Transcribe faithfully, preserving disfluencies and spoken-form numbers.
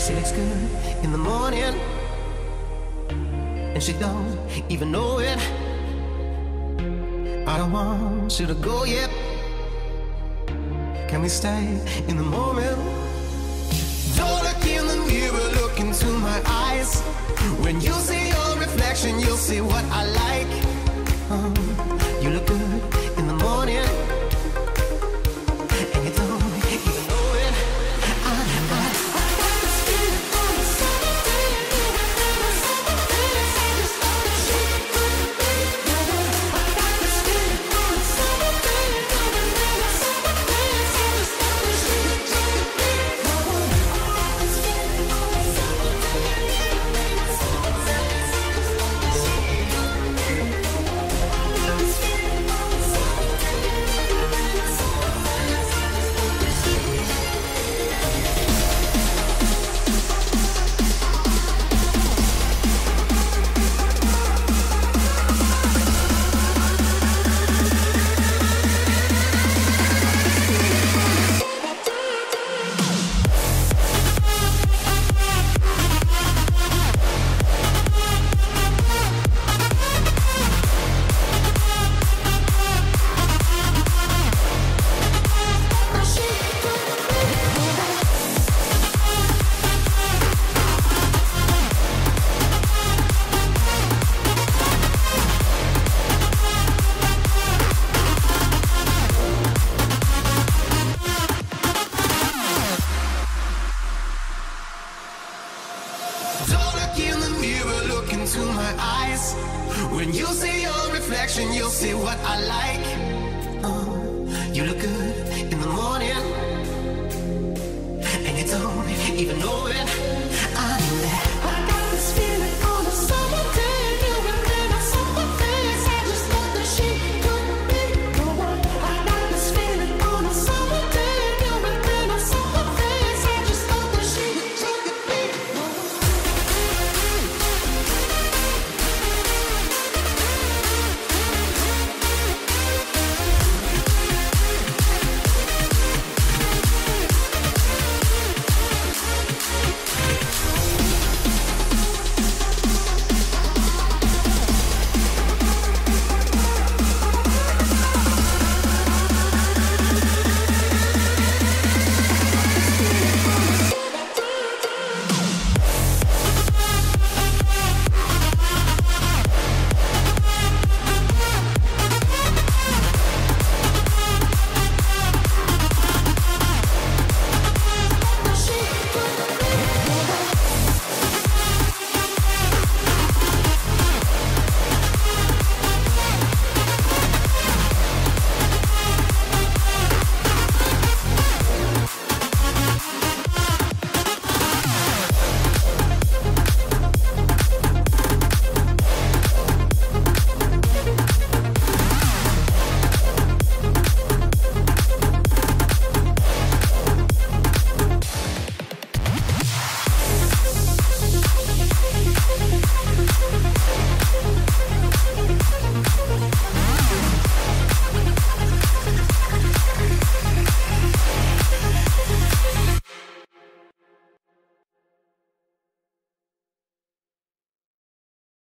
She looks good in the morning, and she don't even know it. I don't want you to go yet. Can we stay in the moment? Don't look in the mirror, look into my eyes. When you see your reflection, you'll see what I like. Oh, you look good in the morning, and you don't even know it. I, I, don't look in the mirror, look into my eyes. When you see your reflection, you'll see what I like. Oh, you look good in the morning, and you don't even know it.